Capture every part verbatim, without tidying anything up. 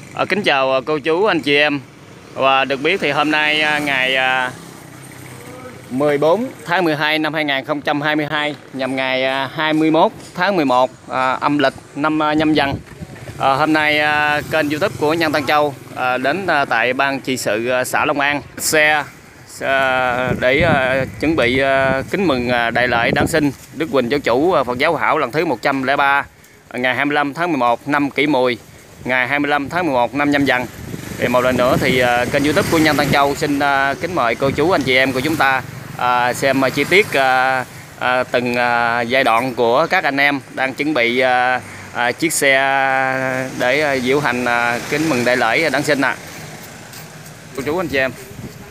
À, kính chào cô chú anh chị em. Và được biết thì hôm nay ngày mười bốn tháng mười hai năm hai nghìn không trăm hai mươi hai, nhằm ngày hai mươi mốt tháng mười một à, âm lịch năm Nhâm Dần. À, hôm nay à, kênh YouTube của Nhân Tân Châu à, đến à, tại ban trị sự à, xã Long An xe à, để à, chuẩn bị à, kính mừng à, đại lễ Đản sinh Đức Huỳnh Giáo Chủ à, Phật giáo Hảo lần thứ một trăm lẻ ba, ngày hai mươi lăm tháng mười một năm Kỷ Mùi, ngày hai mươi lăm tháng mười một năm Nhâm Dần. Thì một lần nữa thì uh, kênh YouTube của Nhân Tân Châu xin uh, kính mời cô chú anh chị em của chúng ta uh, xem uh, chi tiết uh, uh, từng uh, giai đoạn của các anh em đang chuẩn bị uh, uh, chiếc xe để uh, diễu hành uh, kính mừng đại lễ Đản sinh nè. Cô chú anh chị em.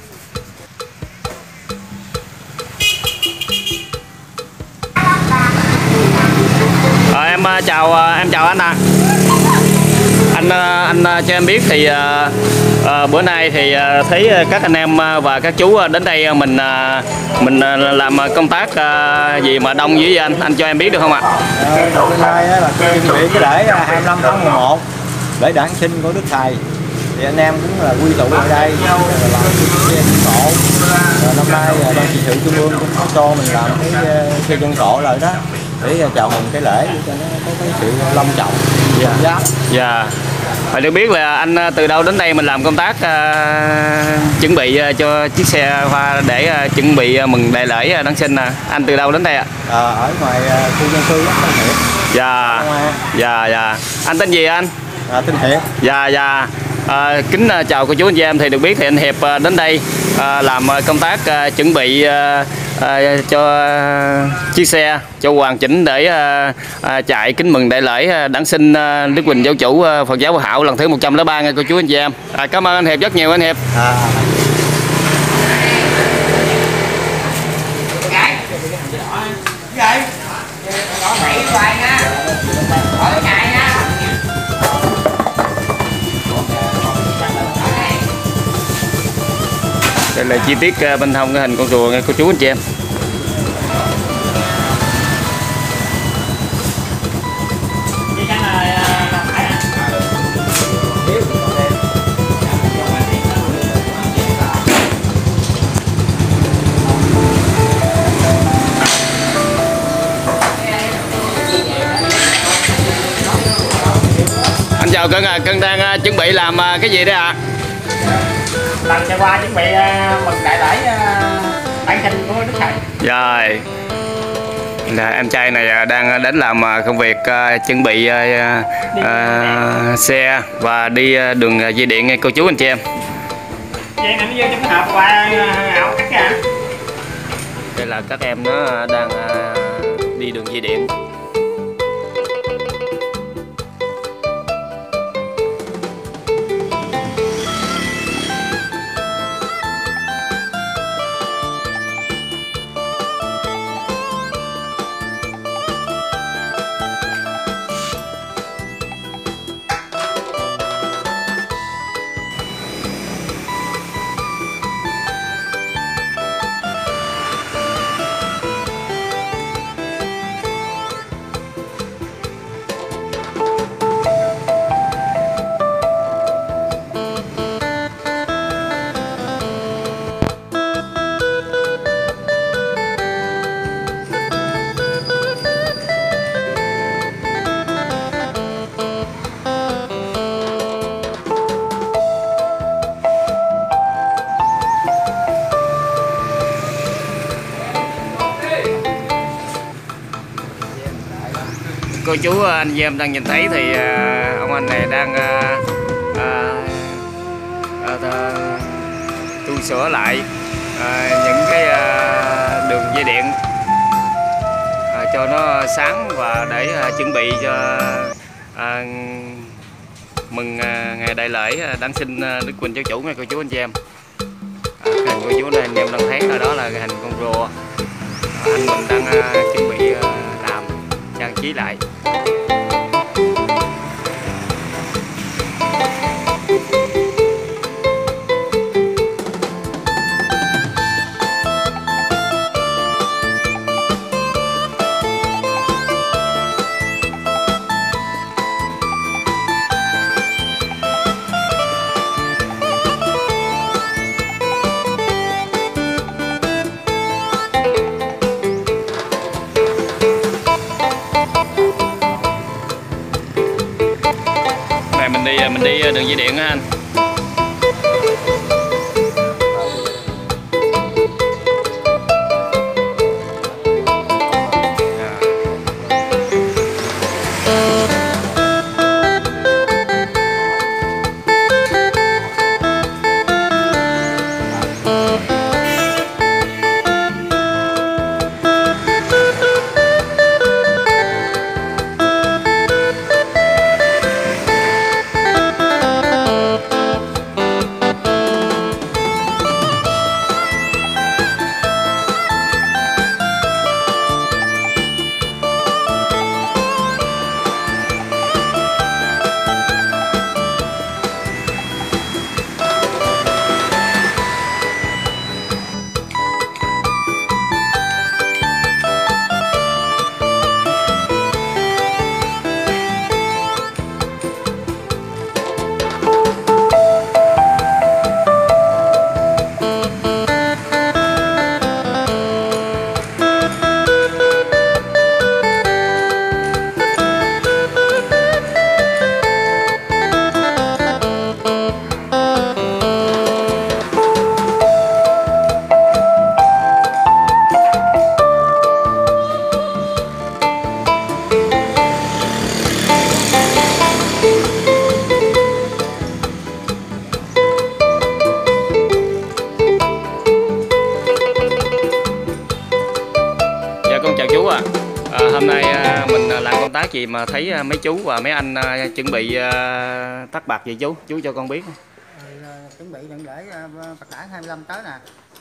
À, em uh, chào uh, em chào anh ạ. À. Anh anh cho em biết thì à, à, bữa nay thì à, thấy các anh em và các chú đến đây mình à, mình làm công tác à, gì mà đông dữ vậy anh? Anh cho em biết được không ạ? Ờ, hôm nay là chuẩn bị cái lễ hai mươi lăm tháng mười một, lễ Đản sinh của Đức Thầy. Thì anh em cũng là quy tụ ở đây làm xe dân cộ. Năm nay ban trị sự trung ương cũng có cho mình làm cái xe dân cộ lại đó, để chào mừng cái lễ cho nó có cái sự long trọng. Dạ. Yeah. Dạ. Phải được biết là anh từ đâu đến đây mình làm công tác uh, chuẩn bị uh, cho chiếc xe hoa để uh, chuẩn bị uh, mừng đại lễ Đản sinh. Uh. Anh từ đâu đến đây ạ? À, ở ngoài uh, khu dân cư Tân Hiệp. Dạ. Dạ dạ. Anh tên gì anh? À, tên Hiệp. Dạ dạ. À, kính chào cô chú anh chị em. Thì được biết thì anh Hiệp đến đây à, làm công tác à, chuẩn bị à, à, cho à, chiếc xe cho hoàn chỉnh để à, à, chạy kính mừng đại lễ Đản sinh à, Đức Huỳnh Giáo Chủ à, Phật giáo Hảo lần thứ một trăm lẻ ba nghe cô chú anh chị em. À, cảm ơn anh Hiệp rất nhiều anh Hiệp. À. Đây là chi tiết bên hông cái hình con rùa nghe cô chú anh chị em. Anh chào cưng à, cưng đang chuẩn bị làm cái gì đấy ạ? À? Lần xe qua chuẩn bị uh, mừng đại lễ uh, Đản sinh của Đức Thầy. Rồi là em trai này đang đến làm công việc uh, chuẩn bị uh, uh, xe và đi uh, đường dây điện nghe cô chú anh chị em. Dây này nó vô trong cái hộp qua ảo cắt ra. Đây là các em nó đang uh, đi đường dây điện. Cô chú anh chị em đang nhìn thấy thì uh, ông anh này đang uh, uh, uh, tu sửa lại uh, những cái uh, đường dây điện uh, cho nó sáng và để uh, chuẩn bị cho uh, mừng uh, ngày đại lễ Đản sinh Đức Huỳnh Giáo Chủ nghe cô chú anh chị em. Uh, cái hình cô chú này anh em đang thấy ở đó là cái hình con rùa. Uh, anh mình đang uh, chuẩn bị uh, làm trang trí lại. này mình đi mình đi đường dây điện á anh. Hôm nay mình làm công tác gì mà thấy mấy chú và mấy anh chuẩn bị tắt bạc vậy chú? Chú cho con biết. Ừ, chuẩn bị đừng để Phật đản hai mươi lăm tới nè,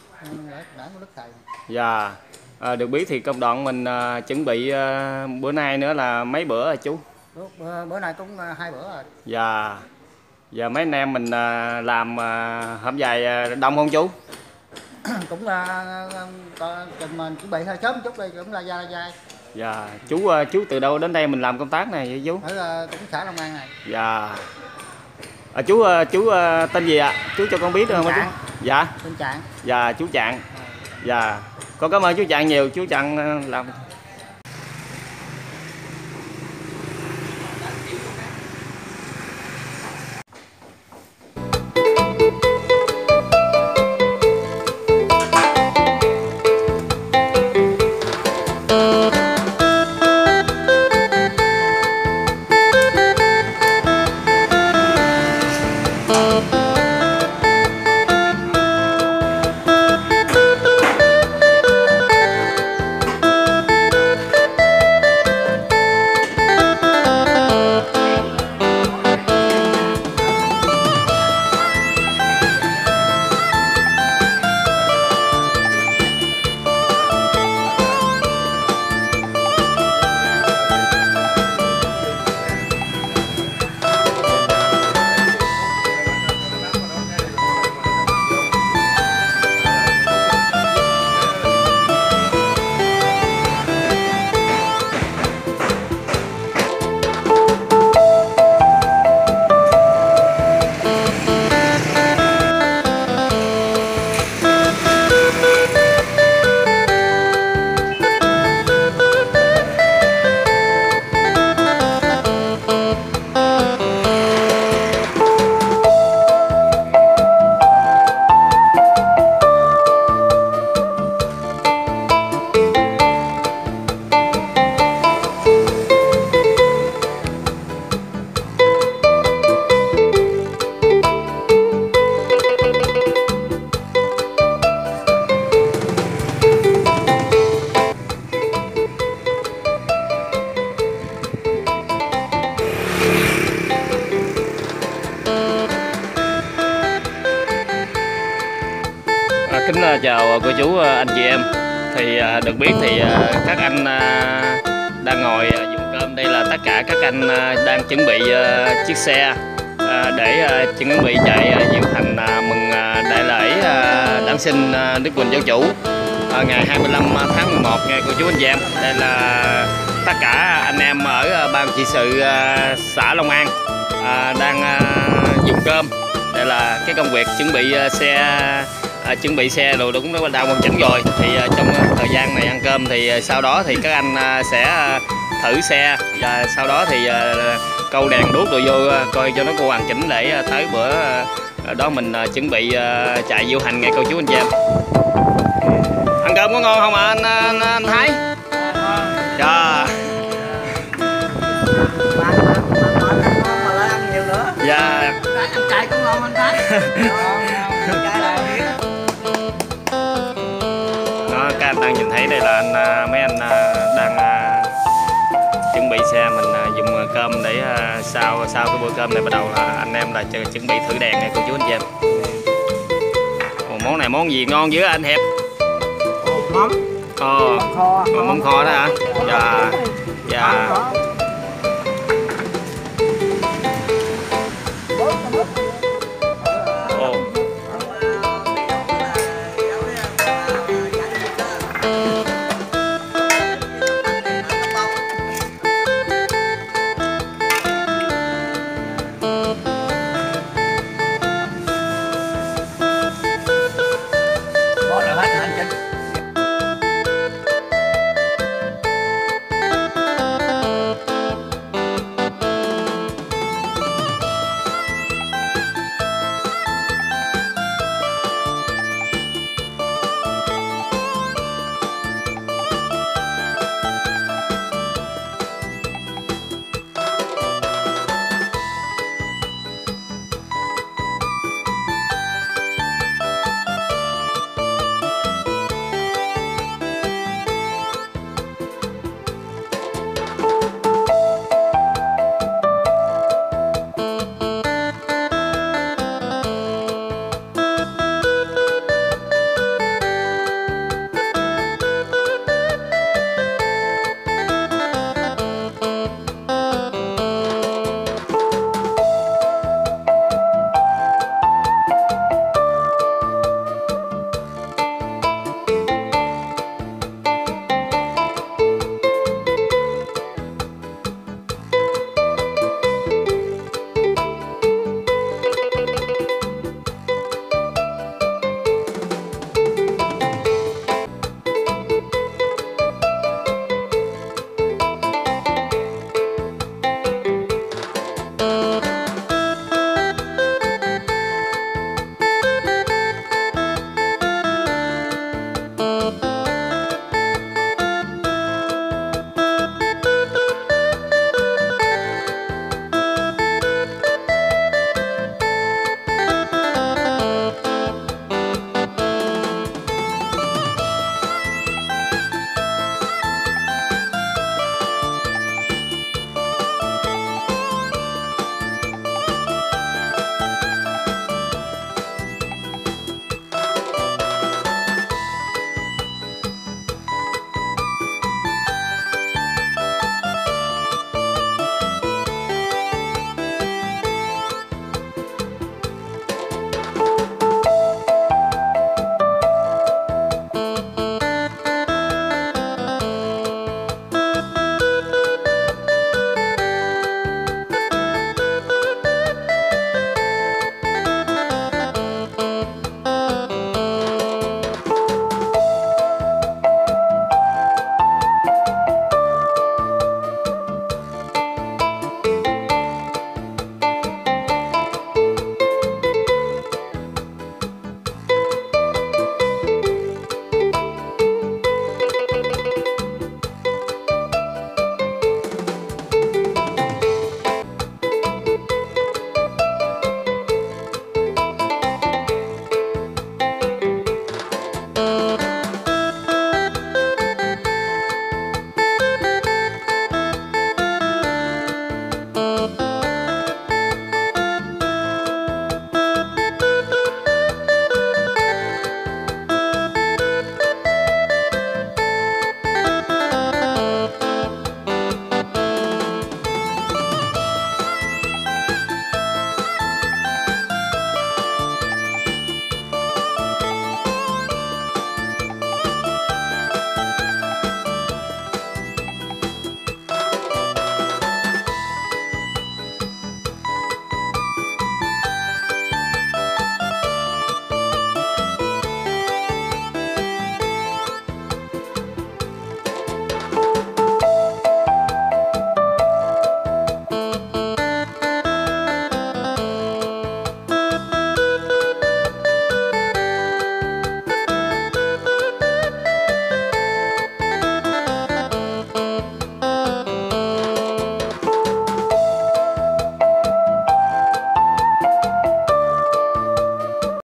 để Phật đản của Đức Thầy. Dạ. À, được biết thì công đoạn mình uh, chuẩn bị uh, bữa nay nữa là mấy bữa rồi chú? Bữa, bữa nay cũng uh, hai bữa rồi. Dạ. Giờ mấy anh em mình uh, làm uh, hôm dài uh, đông không chú? Cũng là uh, uh, mình chuẩn bị hơi sớm chút đi, cũng là dai dai. Dạ. Chú uh, chú từ đâu đến đây mình làm công tác này vậy chú? Ở uh, cũng xã Long An này. Dạ. À, chú uh, chú uh, tên gì ạ? À? Chú cho con biết được không chú? Dạ. Tên Trạng. Dạ chú Trạng. Dạ. Con cảm ơn chú Trạng nhiều, chú Trạng làm. Kính chào cô chú anh chị em. Thì được biết thì các anh đang ngồi dùng cơm. Đây là tất cả các anh đang chuẩn bị chiếc xe để chuẩn bị chạy diễu hành mừng đại lễ Đản sinh Đức Quỳnh Giáo Chủ ngày hai mươi lăm tháng mười một nghe cô chú anh chị em. Đây là tất cả anh em ở ban trị sự xã Long An đang dùng cơm. Đây là cái công việc chuẩn bị xe À, chuẩn bị xe đồ đúng nó đang hoàn chỉnh rồi. Thì uh, trong uh, thời gian này ăn cơm thì uh, sau đó thì các anh uh, sẽ uh, thử xe và sau đó thì uh, câu đèn đuốc rồi vô coi cho nó cô hoàn chỉnh để tới bữa đó mình chuẩn bị chạy diễu hành nghe cô chú anh chị em. Ăn cơm có ngon không à anh, anh, anh Thái? Dạ. Dạ. Ăn chay cũng ngon anh Thái. Đó, các anh đang nhìn thấy đây là anh mấy anh đang chuẩn bị xe mình dùng cơm để sau sau cái bữa cơm này bắt đầu là anh em là chuẩn bị thử đèn này cô chú anh chị em. Ồ, món này món gì ngon dữ anh Hiệp? Mắm. Ờ, Kho. mắm kho đó hả? Dạ. Dạ.